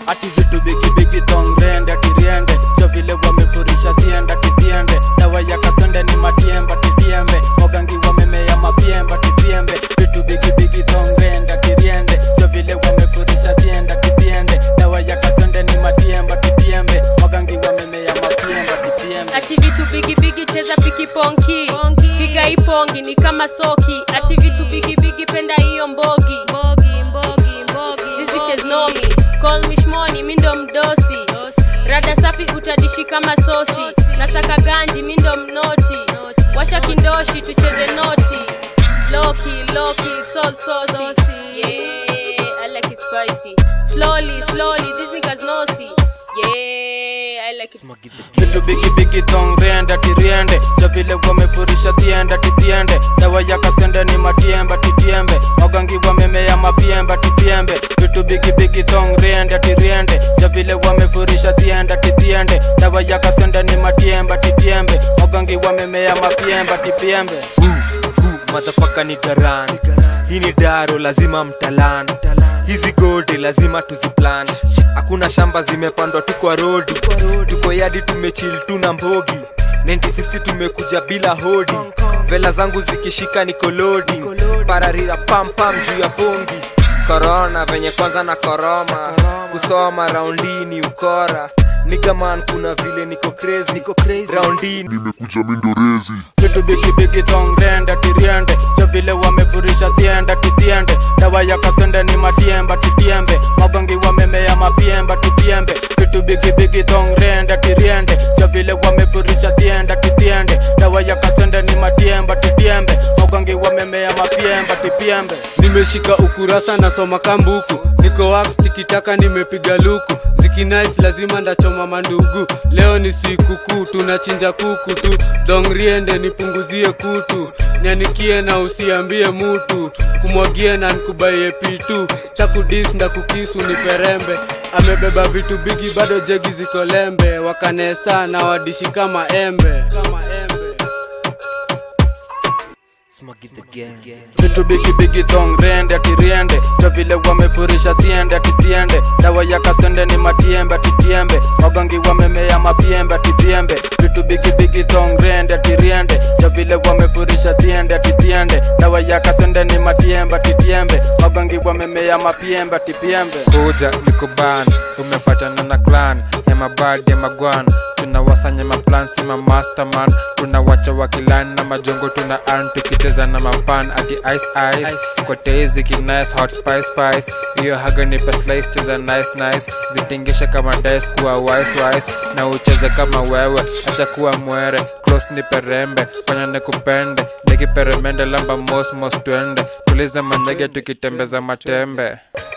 ati vitu bigi tongende ati riende jo vile wamefurisha tienda titiende dawa ya kasonde ni matiemba titiembe mogangi wamemea mapiemba titiembe vitu bigi tongende ati riende jo vile wamefurisha tienda titiende dawa ya kasonde ni matiemba titiembe mogangi wamemea mapiemba titiembe ati vitu bigi cheza piki ponki piga ipongi ni kama soki ati vitu bigi penda hiyo mbogi these bitches know me call me shmoni mindo mdosi rada safi utadishi kama sosi nasaka ganji mindo mnoti washa kindoshi tucheze noti loki soul saucy yeah I like it spicy slowly these niggas nosy yeah I like it vitu bigi tongende ati riende jo vile wamefurisha tienda titiende dawa ya kasonde ni matiemba titiembe mogangi wamemea mapiemba titiembe vitu bigi tongende ati riende jo vile wamefurisha tienda titiende dawa ya kasonde ni matiemba titiembe mogangi wamemea mapiemba titiembe motherfucker ni garan hii ni daro lazima mtalan hizi gode lazima tuziplan hakuna shamba zimepandwa tuko road tuko yadi tumechill tuna mbogi 1960 tumekuja bila hodi vela zangu zikishika niko loading pararira pam juu ya bongi corona venye kwanza na koroma kusoma roundini ukora nigga man kuna vile niko crazy roundini nimekuja mindorezi vitu bigi tongende ati riende jo vile wamefurisha tienda titiende dawa ya kasonde ni matiemba titiembe mogangi wamemea mapiemba titiembe vitu bigi tongende ati riende jo vile wamefurisha tienda titiende dawa ya kasonde ni matiemba titiembe mogangi wamemea mapiemba titiembe nimeshika ukurasa nasoma kambuku niko wax tikitaka nimepiga luku zikinice lazima ndachoma mandugu leo ni siku kuu tunachinja kuku tu dongriende nipunguzie kutu nianikie na usiambie mutu kumwagie na nikubaie pitu chakudis ndakukisu ni perembe amebeba vitu bigi bado jegi ziko lembe wakanesa na wadishi kama embe vitu bigi tongende ati riende jo vile wamefurisha tienda titiende dawa ya kasonde ni matiemba titiembe mogangi wamemea mapiemba titiembe vitu bigi tongende ati riende jo vile wamefurisha tienda titiende dawa ya kasonde ni matiemba titiembe mogangi wamemea mapiemba titiembe kuja nikuban umepatana na clan ya mabadi ya magwan tunawasanya maplan sima masterman tunawacha wakilani na majongo tuna earn tukiteza na mapan ati ice kwa tezi kinice hot spice hiyo haga ni slice cheza nice zitingisha kama dice kuwa wise na ucheze kama wewe acha kuwa mwere close ni perembe fanya nikupende nikiperemende lamba mos twende tuliza manyege tukitembeza matembe